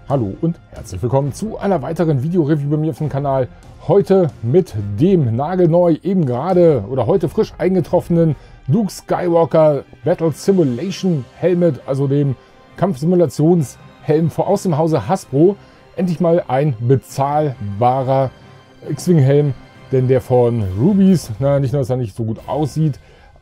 Hallo und herzlich willkommen zu einer weiteren Video-Review bei mir auf dem Kanal. Heute mit dem nagelneu eben gerade oder heute frisch eingetroffenen Luke Skywalker Battle Simulation Helmet, also dem Kampfsimulationshelm aus dem Hause Hasbro. Endlich mal ein bezahlbarer X-Wing Helm, denn der von Rubies, nicht nur, dass er nicht so gut aussieht,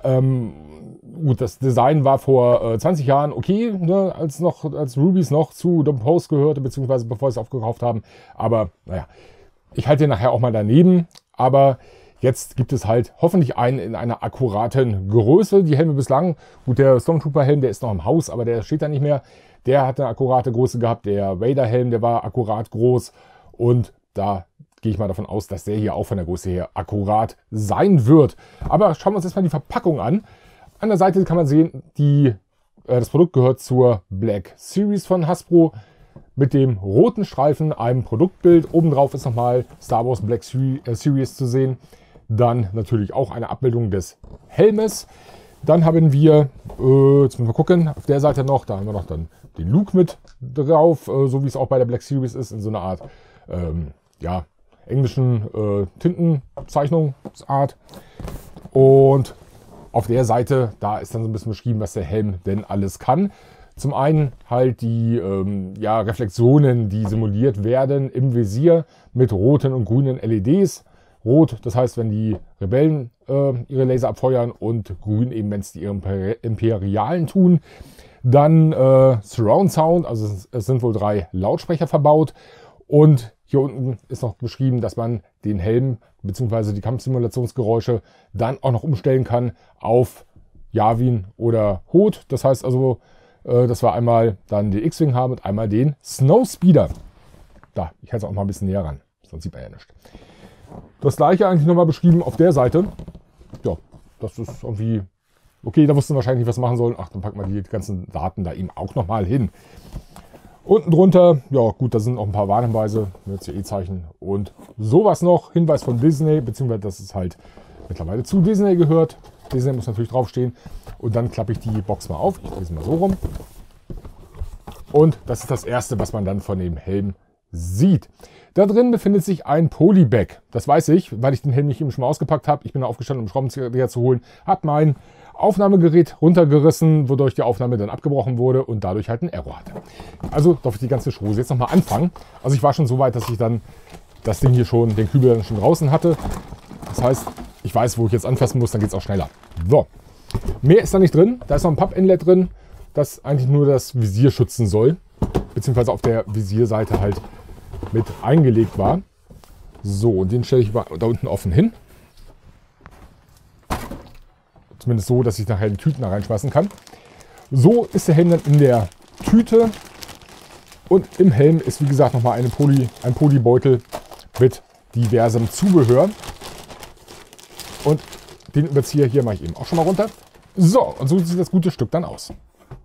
gut, das Design war vor 20 Jahren okay, als Rubies noch zu Dom Post gehörte, beziehungsweise bevor sie es aufgekauft haben. Aber naja, ich halte den nachher auch mal daneben. Aber jetzt gibt es halt hoffentlich einen in einer akkuraten Größe. Die Helme bislang, gut, der Stormtrooper-Helm, der ist noch im Haus, aber der steht da nicht mehr. Der hat eine akkurate Größe gehabt. Der Vader-Helm, der war akkurat groß. Und da gehe ich mal davon aus, dass der hier auch von der Größe her akkurat sein wird. Aber schauen wir uns erstmal die Verpackung an. An der Seite kann man sehen, das Produkt gehört zur Black Series von Hasbro mit dem roten Streifen, einem Produktbild. Obendrauf ist nochmal Star Wars Black Series zu sehen. Dann natürlich auch eine Abbildung des Helmes. Dann haben wir, jetzt müssen wir gucken, auf der Seite noch, da haben wir noch dann den Luke mit drauf, so wie es auch bei der Black Series ist, in so einer Art, englischen Tintenzeichnungsart. Und auf der Seite, da ist dann so ein bisschen beschrieben, was der Helm denn alles kann. Zum einen halt die Reflexionen, die simuliert werden im Visier mit roten und grünen LEDs. Rot, das heißt, wenn die Rebellen ihre Laser abfeuern, und grün eben, wenn es die Imperialen tun. Dann Surround Sound, also es sind wohl 3 Lautsprecher verbaut. Und hier unten ist noch beschrieben, dass man den Helm bzw. die Kampfsimulationsgeräusche dann auch noch umstellen kann auf Yavin oder Hoth. Das heißt also, dass wir einmal dann den X-Wing haben und einmal den Snowspeeder. Da, ich halte es auch mal ein bisschen näher ran, sonst sieht man ja nichts. Das gleiche eigentlich nochmal beschrieben auf der Seite. Ja, das ist irgendwie okay, da wussten wir wahrscheinlich nicht, was wir machen sollen. Ach, dann packen wir die ganzen Daten da eben auch nochmal hin. Unten drunter, ja gut, da sind noch ein paar Warnhinweise mit CE-Zeichen und sowas noch. Hinweis von Disney, beziehungsweise dass es halt mittlerweile zu Disney gehört. Disney muss natürlich draufstehen. Und dann klappe ich die Box mal auf. Ich drehe sie mal so rum. Und das ist das Erste, was man dann von dem Helm sieht. Da drin befindet sich ein Polybag. Das weiß ich, weil ich den Helm nicht eben schon mal ausgepackt habe. Ich bin da aufgestanden, um Schraubenzieher zu holen. Habe mein Aufnahmegerät runtergerissen, wodurch die Aufnahme dann abgebrochen wurde und dadurch halt einen Error hatte. Also darf ich die ganze Chose jetzt nochmal anfangen. Also ich war schon so weit, dass ich dann das Ding hier schon, den Kübel dann schon draußen hatte. Das heißt, ich weiß, wo ich jetzt anfassen muss, dann geht es auch schneller. So, mehr ist da nicht drin. Da ist noch ein Papp-Inlet drin, das eigentlich nur das Visier schützen soll. Beziehungsweise auf der Visierseite halt mit eingelegt war. So, und den stelle ich da unten offen hin. Zumindest so, dass ich nachher die Tüten da reinschmeißen kann. So ist der Helm dann in der Tüte. Und im Helm ist, wie gesagt, nochmal ein Polybeutel mit diversem Zubehör. Und den Überzieher hier mache ich eben auch schon mal runter. So, und so sieht das gute Stück dann aus.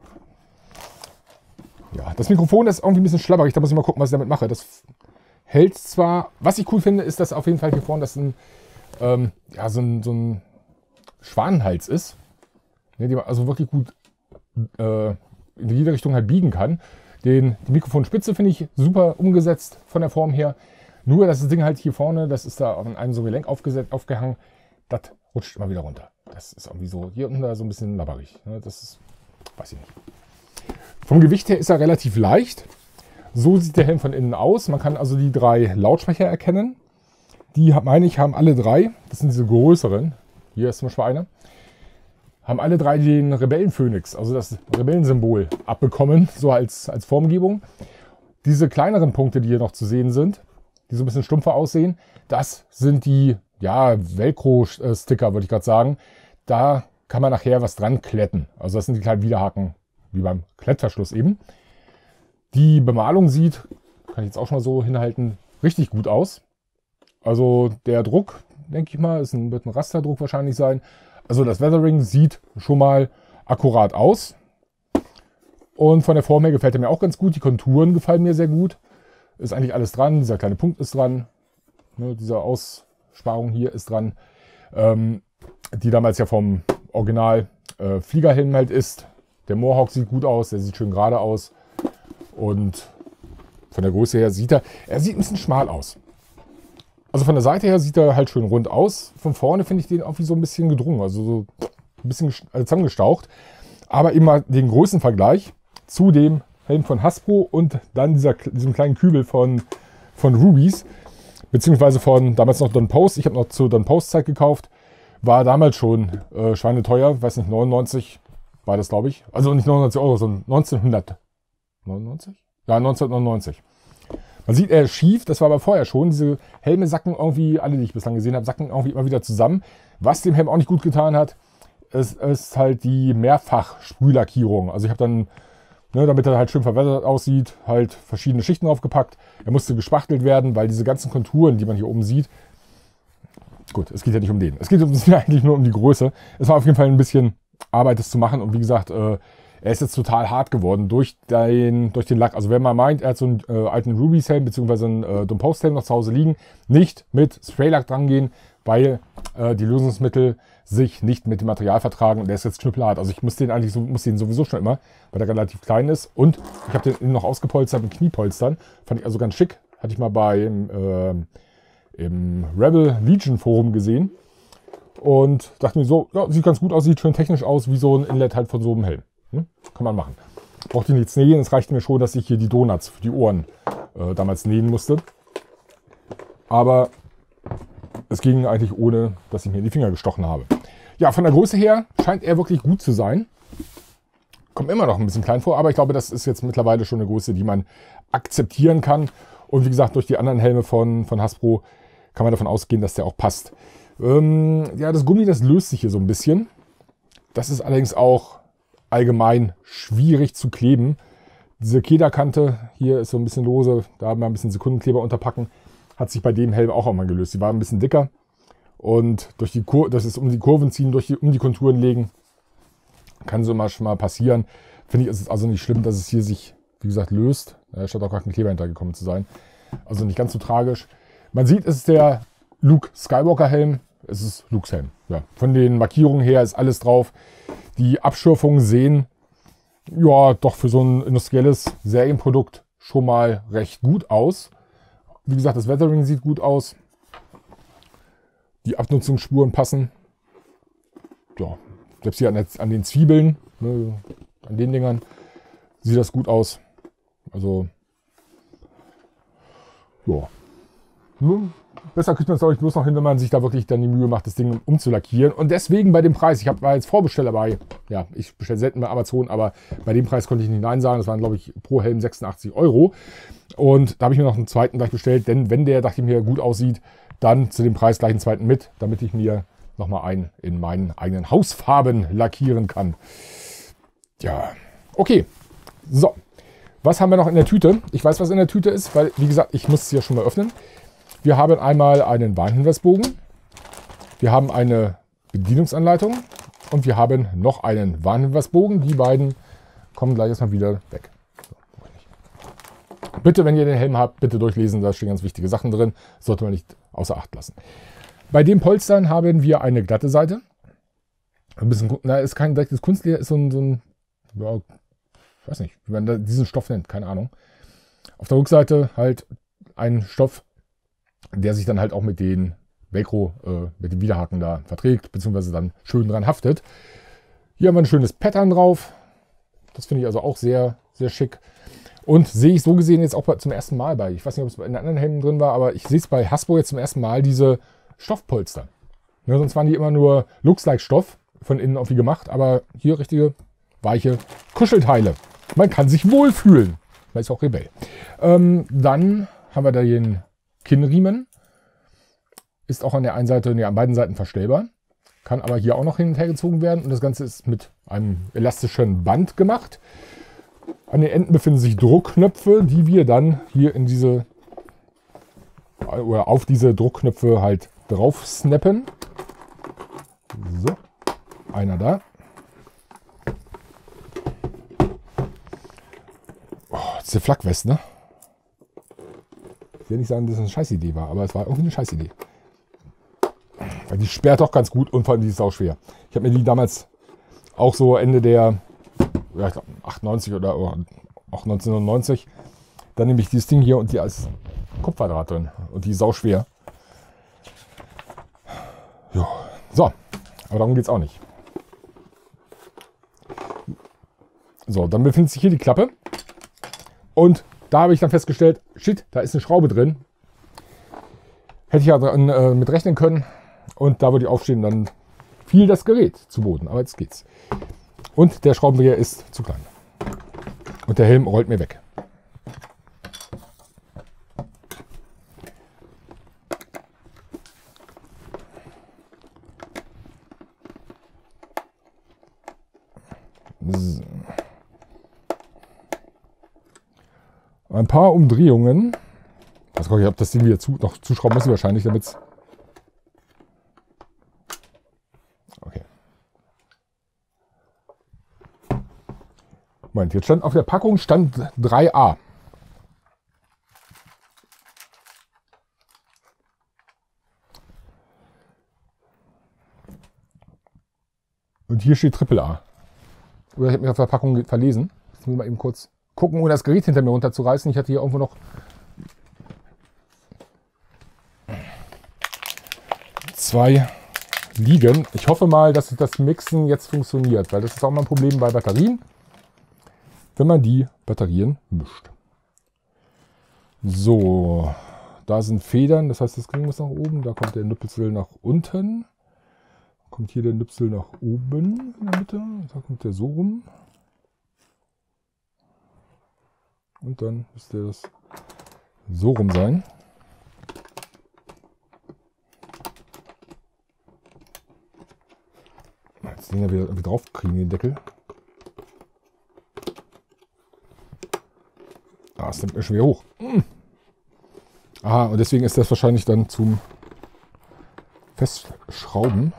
Ja, das Mikrofon ist irgendwie ein bisschen schlabberig. Da muss ich mal gucken, was ich damit mache. Das hält zwar. Was ich cool finde, ist, dass auf jeden Fall hier vorne das so ein Schwanenhals ist, die man also wirklich gut in jede Richtung halt biegen kann. Die Mikrofonspitze finde ich super umgesetzt von der Form her. Nur das Ding halt hier vorne, das ist da an einem so Gelenk aufgehangen, das rutscht immer wieder runter. Das ist irgendwie so hier unten da so ein bisschen labberig. Das ist, weiß ich nicht. Vom Gewicht her ist er relativ leicht. So sieht der Helm von innen aus. Man kann also die 3 Lautsprecher erkennen. Die, meine ich, haben alle 3. Das sind diese größeren. Hier ist zum Beispiel einer. Haben alle 3 den Rebellenphönix, also das Rebellensymbol, abbekommen, so als Formgebung. Diese kleineren Punkte, die hier noch zu sehen sind, die so ein bisschen stumpfer aussehen, das sind die Velcro-Sticker, würde ich gerade sagen. Da kann man nachher was dran kletten. Also das sind die kleinen Widerhaken, wie beim Klettverschluss eben. Die Bemalung sieht, kann ich jetzt auch schon mal so hinhalten, richtig gut aus. Also der Druck, denke ich mal, wird ein Rasterdruck wahrscheinlich sein. Also das Weathering sieht schon mal akkurat aus. Und von der Form her gefällt er mir auch ganz gut. Die Konturen gefallen mir sehr gut. Ist eigentlich alles dran. Dieser kleine Punkt ist dran. Diese Aussparung hier ist dran. Die damals ja vom Original Fliegerhelm halt ist. Der Mohawk sieht gut aus. Der sieht schön gerade aus. Und von der Größe her sieht er sieht ein bisschen schmal aus. Also von der Seite her sieht er halt schön rund aus. Von vorne finde ich den auch wie so ein bisschen gedrungen, also so ein bisschen zusammengestaucht. Aber eben mal den Größenvergleich zu dem Helm von Hasbro und dann diesem kleinen Kübel von Rubis, beziehungsweise von damals noch Don Post. Ich habe noch zur Don Post Zeit gekauft. War damals schon schweineteuer, weiß nicht, 99 war das, glaube ich. Also nicht 99 Euro, sondern 1999? Ja, 1999. Man sieht, er ist schief, das war aber vorher schon. Diese Helme sacken irgendwie, alle, die ich bislang gesehen habe, sacken irgendwie immer wieder zusammen. Was dem Helm auch nicht gut getan hat, ist halt die Mehrfach-Sprühlackierung. Also ich habe dann, damit er halt schön verwettert aussieht, halt verschiedene Schichten draufgepackt. Er musste gespachtelt werden, weil diese ganzen Konturen, die man hier oben sieht, gut, es geht ja nicht um den. Es geht eigentlich nur um die Größe. Es war auf jeden Fall ein bisschen Arbeit, das zu machen. Und wie gesagt, er ist jetzt total hart geworden durch den Lack. Also wenn man meint, er hat so einen alten Rubis-Helm bzw. einen Don Post-Helm noch zu Hause liegen, nicht mit Spraylack dran gehen, weil die Lösungsmittel sich nicht mit dem Material vertragen und der ist jetzt knüppelhart. Also ich muss den sowieso schon immer, weil der relativ klein ist. Und ich habe den noch ausgepolstert mit Kniepolstern. Fand ich also ganz schick. Hatte ich mal im Rebel Legion Forum gesehen. Und dachte mir so, ja, sieht ganz gut aus, sieht schön technisch aus, wie so ein Inlet halt von so einem Helm. Kann man machen. Braucht ihn jetzt nähen, es reicht mir schon, dass ich hier die Donuts für die Ohren damals nähen musste. Aber es ging eigentlich ohne, dass ich mir in die Finger gestochen habe. Ja, von der Größe her scheint er wirklich gut zu sein. Kommt immer noch ein bisschen klein vor, aber ich glaube, das ist jetzt mittlerweile schon eine Größe, die man akzeptieren kann. Und wie gesagt, durch die anderen Helme von Hasbro kann man davon ausgehen, dass der auch passt. Ja, das Gummi, das löst sich hier so ein bisschen. Das ist allerdings auch allgemein schwierig zu kleben. Diese Kederkante hier ist so ein bisschen lose. Da haben wir ein bisschen Sekundenkleber unterpacken. Hat sich bei dem Helm auch einmal gelöst. Die war ein bisschen dicker. Und durch das ist um die Kurven ziehen, um die Konturen legen, kann so mal schon mal passieren. Finde ich, ist es also nicht schlimm, dass es hier sich, wie gesagt, löst. Da scheint auch gar kein Kleber hintergekommen zu sein. Also nicht ganz so tragisch. Man sieht, es ist der Luke Skywalker Helm. Es ist Lukes Helm. Ja, von den Markierungen her ist alles drauf. Die Abschürfungen sehen, ja, doch für so ein industrielles Serienprodukt schon mal recht gut aus. Wie gesagt, das Weathering sieht gut aus. Die Abnutzungsspuren passen. Ja, selbst hier an den Zwiebeln, ne, an den Dingern, sieht das gut aus. Also, ja. Besser kriegt man es, glaube ich, bloß noch hin, wenn man sich da wirklich dann die Mühe macht, das Ding umzulackieren. Und deswegen bei dem Preis, war jetzt Vorbesteller bei, ja, ich bestelle selten bei Amazon, aber bei dem Preis konnte ich nicht Nein sagen. Das waren, glaube ich, pro Helm 86 Euro. Und da habe ich mir noch einen zweiten gleich bestellt, denn wenn der, dachte ich mir, gut aussieht, dann zu dem Preis gleich einen zweiten mit, damit ich mir nochmal einen in meinen eigenen Hausfarben lackieren kann. Ja, okay. So, was haben wir noch in der Tüte? Ich weiß, was in der Tüte ist, weil, wie gesagt, ich muss es ja schon mal öffnen. Wir haben einmal einen Warnhinweisbogen, wir haben eine Bedienungsanleitung und wir haben noch einen Warnhinweisbogen. Die beiden kommen gleich erstmal wieder weg. So, bitte, wenn ihr den Helm habt, bitte durchlesen, da stehen ganz wichtige Sachen drin. Sollte man nicht außer Acht lassen. Bei den Polstern haben wir eine glatte Seite. Ein bisschen, ist kein direktes Kunstleder, ist so ein ja, ich weiß nicht, wie man diesen Stoff nennt, keine Ahnung. Auf der Rückseite halt ein Stoff, der sich dann halt auch mit den Velcro, mit dem Widerhaken da verträgt, beziehungsweise dann schön dran haftet. Hier haben wir ein schönes Pattern drauf. Das finde ich also auch sehr, sehr schick. Und sehe ich so gesehen jetzt auch zum ersten Mal bei. Ich weiß nicht, ob es in anderen Helmen drin war, aber ich sehe es bei Hasbro jetzt zum ersten Mal, diese Stoffpolster. Ne, sonst waren die immer nur Looks-like-Stoff, von innen auf wie gemacht, aber hier richtige, weiche Kuschelteile. Man kann sich wohlfühlen. Man ist auch Rebell. Dann haben wir da den Kinnriemen. Ist auch an der einen Seite, an beiden Seiten verstellbar. Kann aber hier auch noch hin und her gezogen werden. Und das Ganze ist mit einem elastischen Band gemacht. An den Enden befinden sich Druckknöpfe, die wir dann hier in diese oder auf diese Druckknöpfe halt drauf snappen. So, einer da. Oh, das ist eine Flak-West, ne? Ich will nicht sagen, dass es eine Scheißidee war, aber es war irgendwie eine Scheißidee. Weil die sperrt doch ganz gut und vor allem die ist auch schwer. Ich habe mir die damals auch so Ende der, ja, ich glaube 98 oder auch 1999 Dann nehme ich dieses Ding hier und hier ist Kupferdraht drin. Und die ist sauschwer. Ja. So, aber darum geht es auch nicht. So, dann befindet sich hier die Klappe. Und da habe ich dann festgestellt, shit, da ist eine Schraube drin. Hätte ich ja dran, mit rechnen können. Und da würde ich aufstehen, dann fiel das Gerät zu Boden. Aber jetzt geht's. Und der Schraubendreher ist zu klein. Und der Helm rollt mir weg. So. Ein paar Umdrehungen. Ich habe das Ding wieder noch zuschrauben müssen wahrscheinlich, damit es... Okay. Moment, jetzt stand auf der Packung stand 3A. Und hier steht AAA. Oder ich habe mich auf der Packung verlesen. Jetzt muss ich mal eben kurz gucken, ohne das Gerät hinter mir runterzureißen. Ich hatte hier irgendwo noch 2 liegen. Ich hoffe mal, dass das Mixen jetzt funktioniert, weil das ist auch mal ein Problem bei Batterien, wenn man die Batterien mischt. So, da sind Federn, das heißt, das Ding muss nach oben, da kommt der Nüpsel nach unten. Kommt hier der Nüpsel nach oben in der Mitte, da kommt der so rum. Und dann müsste das so rum sein. Jetzt den ja wieder drauf kriegen, den Deckel. Ah, es nimmt mir schon wieder hoch. Aha, und deswegen ist das wahrscheinlich dann zum Festschrauben.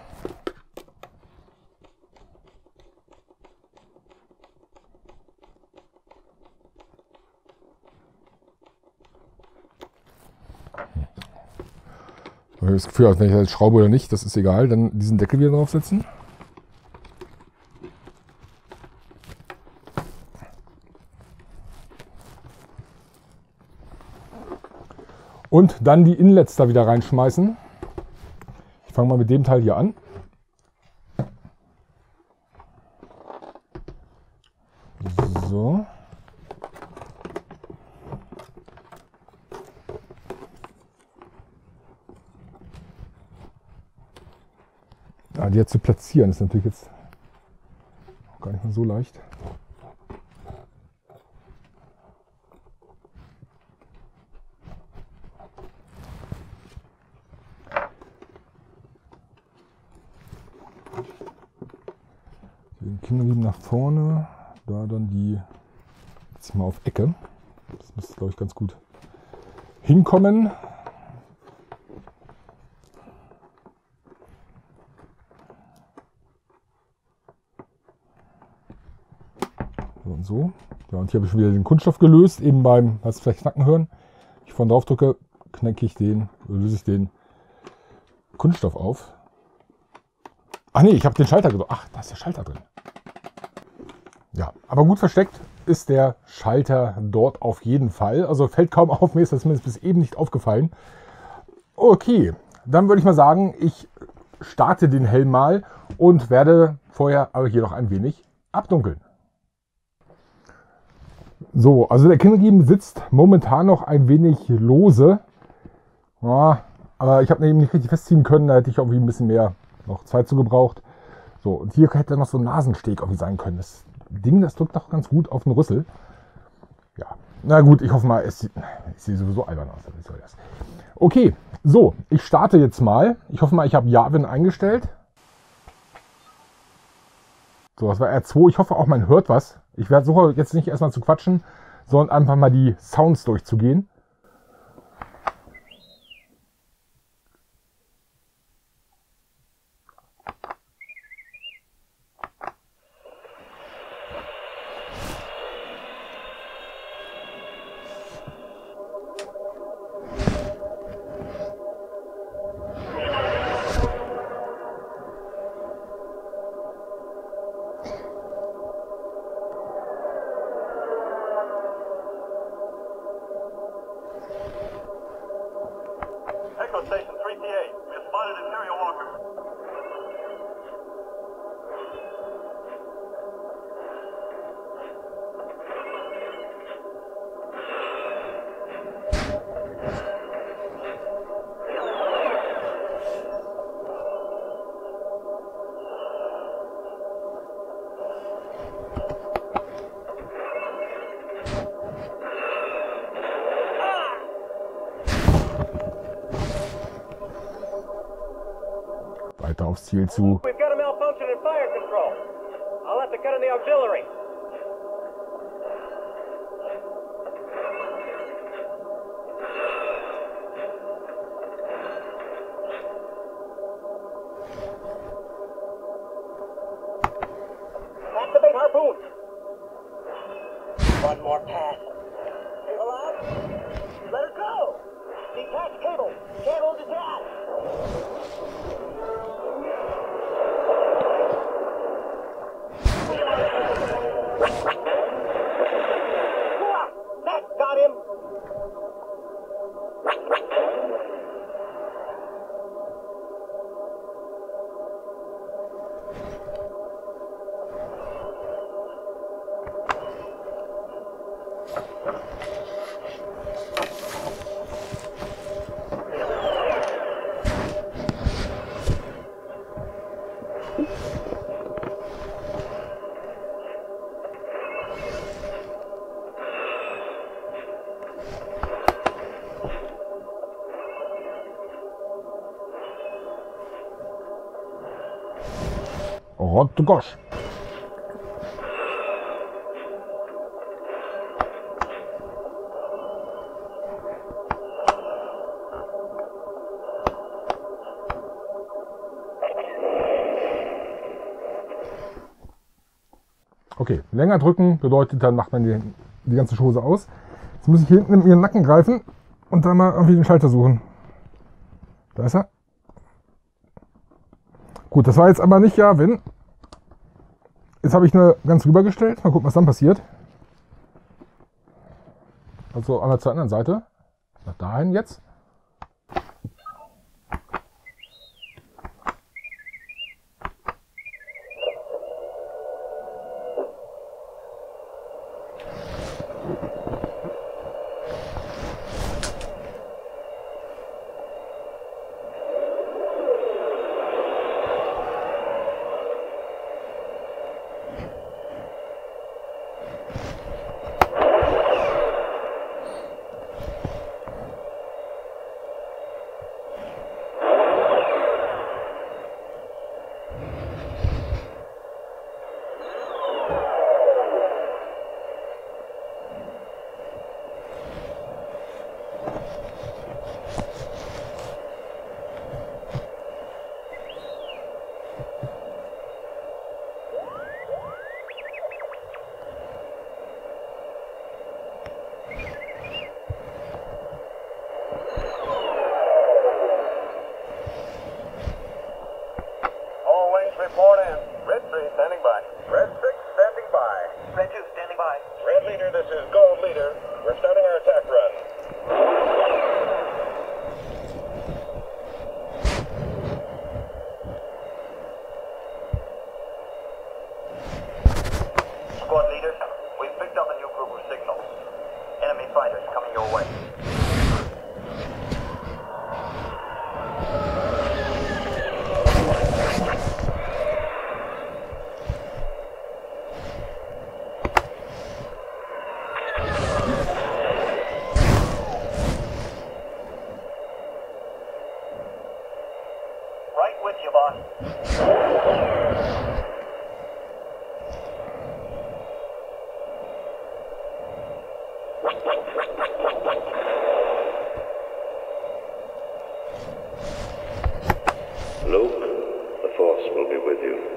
Ich habe das Gefühl, wenn ich jetzt schraube oder nicht, das ist egal. Dann diesen Deckel wieder draufsetzen. Und dann die Inlets da wieder reinschmeißen. Ich fange mal mit dem Teil hier an. So. Ja, die jetzt zu platzieren ist natürlich jetzt auch gar nicht mehr so leicht. Den Kinderlieben nach vorne, da dann die jetzt mal auf Ecke. Das müsste, glaube ich, ganz gut hinkommen. So und so. Ja, und hier habe ich schon wieder den Kunststoff gelöst, eben beim, hast du vielleicht knacken hören. Wenn ich vorne drauf drücke, knacke ich den, oder löse ich den Kunststoff auf. Ach nee, ich habe den Schalter gedrückt. Ach, da ist der Schalter drin. Ja, aber gut versteckt ist der Schalter dort auf jeden Fall. Also fällt kaum auf, mir ist das zumindest bis eben nicht aufgefallen. Okay, dann würde ich mal sagen, ich starte den Helm mal und werde vorher aber hier noch ein wenig abdunkeln. So, also der Kinderriemen sitzt momentan noch ein wenig lose. Ja, aber ich habe ihn eben nicht richtig festziehen können, da hätte ich irgendwie ein bisschen mehr noch Zeit zu gebraucht. So, und hier hätte noch so ein Nasensteg irgendwie sein können. Das Ding, das drückt doch ganz gut auf den Rüssel. Ja, na gut, ich hoffe mal, es sieht sowieso albern aus. Wie soll das? Okay, so, ich starte jetzt mal. Ich hoffe mal, ich habe Yavin eingestellt. So, das war R2. Ich hoffe auch, man hört was. Ich werde versuchen jetzt nicht erstmal zu quatschen, sondern einfach mal die Sounds durchzugehen. aufs Ziel zu. We've got a malfunction in fire control. I'll have to cut in the auxiliary. Activate harpoon. One more pass. Cable out. Let her go. Detach cable. Cable detached. That got him. Oh gosh. Okay, länger drücken bedeutet, dann macht man die ganze Chose aus. Jetzt muss ich hier hinten in ihren Nacken greifen und dann mal irgendwie den Schalter suchen. Da ist er. Gut, das war jetzt aber nicht Yavin. Jetzt habe ich nur ganz rübergestellt. Mal gucken, was dann passiert. Also einmal zur anderen Seite. Nach dahin jetzt. Report in. Red 3 standing by. Red 6 standing by. Red 2 standing by. Red Leader, this is Gold Leader. We're starting our attack run. Squad Leader, we've picked up a new group of signals. Enemy fighters coming your way. Right with you, boss. Luke, the Force will be with you.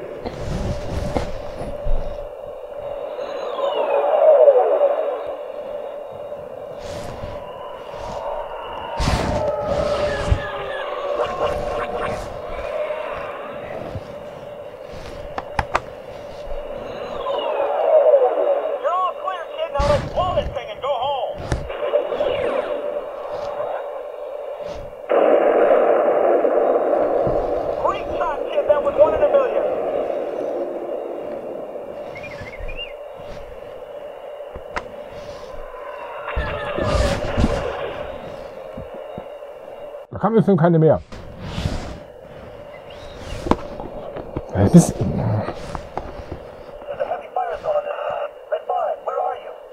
You're all clear, kid. Now let's blow this thing and go home. Great shot, kid. That was 1 in a million. Da kam im Film keine mehr. There's a heavy fire zone on this side. Red 5, where are you?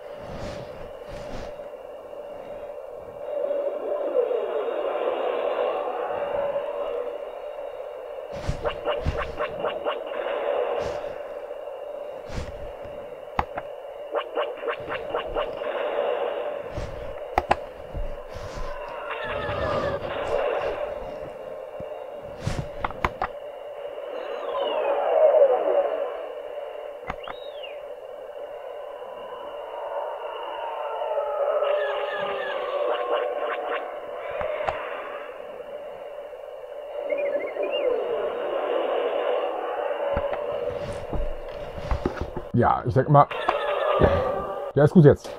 Ja, ich denke mal, ja, ist gut jetzt.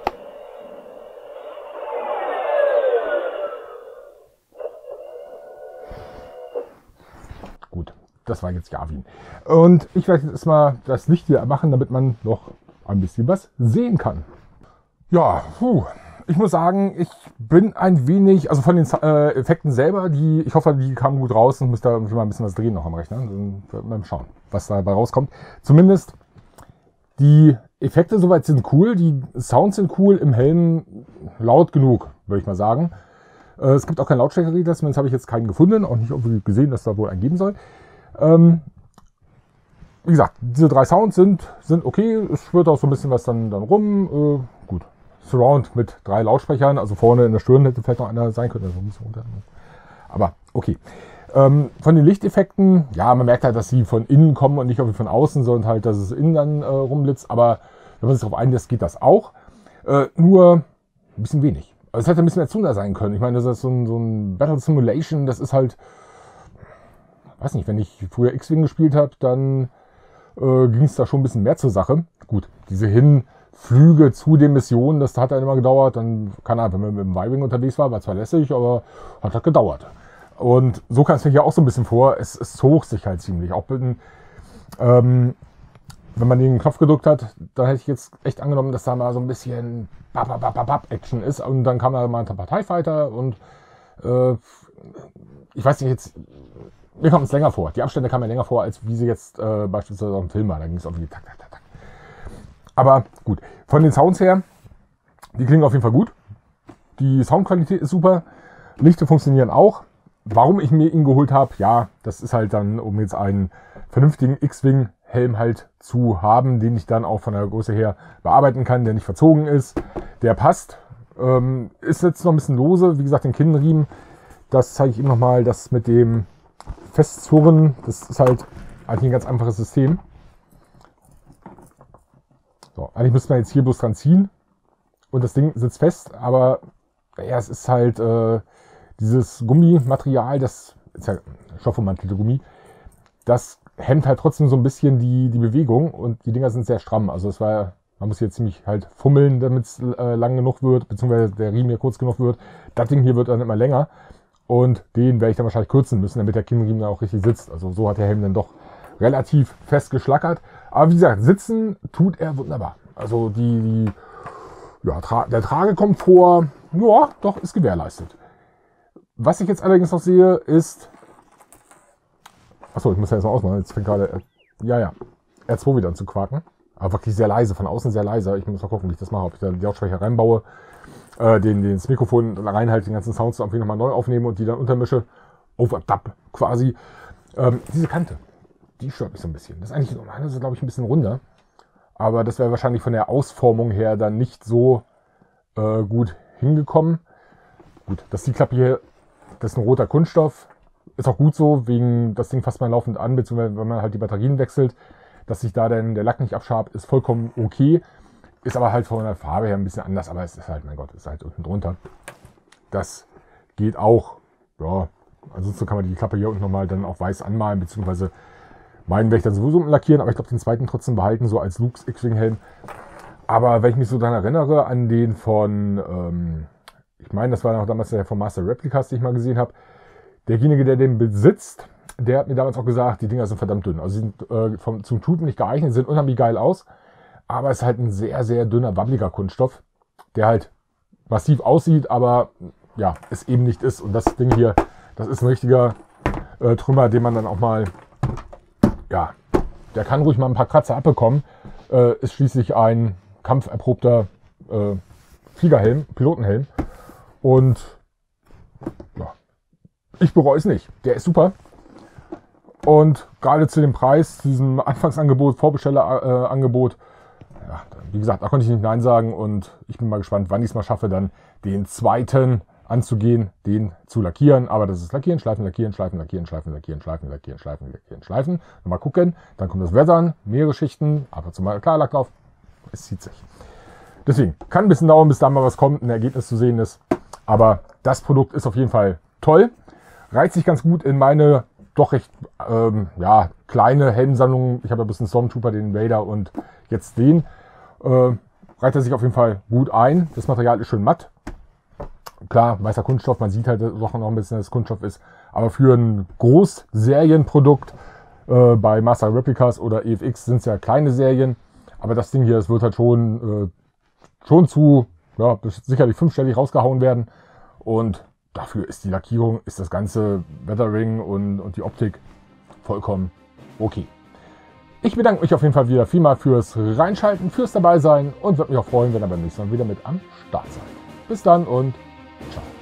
Gut, das war jetzt Yavin. Und ich werde jetzt mal das Licht wieder machen, damit man noch ein bisschen was sehen kann. Ja, ich muss sagen, ich bin ein wenig, also von den Effekten selber, ich hoffe, die kamen gut raus und muss da irgendwie mal ein bisschen was drehen noch am Rechner. Dann werden wir mal schauen, was dabei rauskommt. Zumindest die Effekte soweit sind cool, die Sounds sind cool, im Helm laut genug, würde ich mal sagen. Es gibt auch kein Lautstärkeregler, zumindest habe ich jetzt keinen gefunden, auch nicht irgendwie gesehen, dass da wohl einen geben soll. Wie gesagt, diese 3 Sounds sind okay, es schwirrt auch so ein bisschen was dann rum. Gut, Surround mit 3 Lautsprechern, also vorne in der Stirn hätte vielleicht noch einer sein können, also ein bisschen runter. Aber okay. Von den Lichteffekten, ja, man merkt halt, dass sie von innen kommen und nicht irgendwie von außen, sondern halt, dass es innen dann rumblitzt. Aber wenn man sich darauf einlässt, geht das auch. Nur ein bisschen wenig. Also es hätte ein bisschen mehr zunder sein können. Ich meine, das ist so ein Battle Simulation, das ist halt, weiß nicht, wenn ich früher X-Wing gespielt habe, dann ging es da schon ein bisschen mehr zur Sache. Gut, diese Hinflüge zu den Missionen, das hat dann immer gedauert. Dann, keine Ahnung, wenn man mit dem Y-Wing unterwegs war zwar lässig, aber hat halt gedauert. Und so kam es mir hier auch so ein bisschen vor, es zog sich halt ziemlich. Auch wenn man den Knopf gedrückt hat, dann hätte ich jetzt echt angenommen, dass da mal so ein bisschen Action ist. Und dann kam da mal ein paar TIE Fighter und ich weiß nicht, jetzt mir kommt es länger vor. Die Abstände kamen mir länger vor, als wie sie jetzt beispielsweise auf dem Film war. Da ging es irgendwie tak, tak, tak, tak. Aber gut, von den Sounds her, die klingen auf jeden Fall gut. Die Soundqualität ist super. Lichter funktionieren auch. Warum ich mir ihn geholt habe, ja, das ist halt dann, um jetzt einen vernünftigen X-Wing-Helm halt zu haben, den ich dann auch von der Größe her bearbeiten kann, der nicht verzogen ist, der passt. Ist jetzt noch ein bisschen lose, wie gesagt, den Kinnriemen, das zeige ich Ihnen nochmal, das mit dem Festzurren, das ist halt eigentlich ein ganz einfaches System. So, eigentlich müsste man jetzt hier bloß dran ziehen und das Ding sitzt fest, aber ja, es ist halt dieses Gummimaterial, das ist ja stoffummantelte Gummi, das hemmt halt trotzdem so ein bisschen die Bewegung und die Dinger sind sehr stramm. Also man muss hier ziemlich halt fummeln, damit es lang genug wird, beziehungsweise der Riemen hier kurz genug wird. Das Ding hier wird dann immer länger und den werde ich dann wahrscheinlich kürzen müssen, damit der Kinnriemen dann auch richtig sitzt. Also so hat der Helm dann doch relativ fest geschlackert. Aber wie gesagt, sitzen tut er wunderbar. Also der Tragekomfort, ja, doch, ist gewährleistet. Was ich jetzt allerdings noch sehe, ist... Achso, ich muss ja jetzt mal ausmachen. Jetzt fängt gerade... R2 wieder an zu quaken. Aber wirklich sehr leise, von außen sehr leise. Ich muss mal gucken, wie ich das mache. Ob ich da die Lautsprecher reinbaue, das Mikrofon reinhalte, den ganzen Sound irgendwie nochmal neu aufnehme und die dann untermische. Overdub quasi. Diese Kante, die stört mich so ein bisschen. Das ist eigentlich, das ist, glaube ich, ein bisschen runder. Aber das wäre wahrscheinlich von der Ausformung her dann nicht so gut hingekommen. Gut, dass die Klappe hier... Das ist ein roter Kunststoff. Ist auch gut so, wegen das Ding fasst man laufend an, beziehungsweise wenn man halt die Batterien wechselt, dass sich da dann der Lack nicht abschabt, ist vollkommen okay. Ist aber halt von der Farbe her ein bisschen anders, aber es ist halt, mein Gott, ist halt unten drunter. Das geht auch. Ja, ansonsten kann man die Klappe hier unten nochmal dann auch weiß anmalen, beziehungsweise meinen werde ich dann sowieso lackieren, aber ich glaube den zweiten trotzdem behalten, so als Luke's X-Wing-Helm. Aber wenn ich mich so daran erinnere, an den von... ich meine, das war noch damals der von Master Replicas, den ich mal gesehen habe. Derjenige, der den besitzt, der hat mir damals auch gesagt, die Dinger sind verdammt dünn. Also sie sind zum Tuten nicht geeignet, sehen unheimlich geil aus. Aber es ist halt ein sehr, sehr dünner, wabbliger Kunststoff, der halt massiv aussieht, aber ja, es eben nicht ist. Und das Ding hier, das ist ein richtiger Trümmer, den man dann auch mal, ja, der kann ruhig mal ein paar Kratzer abbekommen. Ist schließlich ein kampferprobter Fliegerhelm, Pilotenhelm. Und ja, ich bereue es nicht. Der ist super. Und gerade zu dem Preis, diesem Anfangsangebot, Vorbestellerangebot, ja, wie gesagt, da konnte ich nicht Nein sagen und ich bin mal gespannt, wann ich es mal schaffe, dann den zweiten anzugehen, den zu lackieren. Aber das ist Lackieren, Schleifen, Lackieren, Schleifen, Lackieren, Schleifen, Lackieren, Schleifen, Lackieren, Schleifen, Lackieren, Schleifen. Und mal gucken, dann kommt das Weathern, mehrere Schichten, ab und zu mal Klarlack drauf. Es zieht sich. Deswegen kann ein bisschen dauern, bis da mal was kommt, ein Ergebnis zu sehen ist. Aber das Produkt ist auf jeden Fall toll. Reiht sich ganz gut in meine doch recht ja, kleine Helmsammlung. Ich habe ein bisschen Stormtrooper, den Vader und jetzt den. Reiht er sich auf jeden Fall gut ein. Das Material ist schön matt. Klar, weißer Kunststoff, man sieht halt doch noch ein bisschen, dass es Kunststoff ist. Aber für ein Großserienprodukt bei Master Replicas oder EFX sind es ja kleine Serien. Aber das Ding hier, das wird halt schon zu, ja, sicherlich 5-stellig rausgehauen werden. Und dafür ist die Lackierung, ist das ganze Weathering und die Optik vollkommen okay. Ich bedanke mich auf jeden Fall wieder vielmal fürs Reinschalten, fürs Dabeisein und würde mich auch freuen, wenn ihr beim nächsten Mal wieder mit am Start seid. Bis dann und ciao.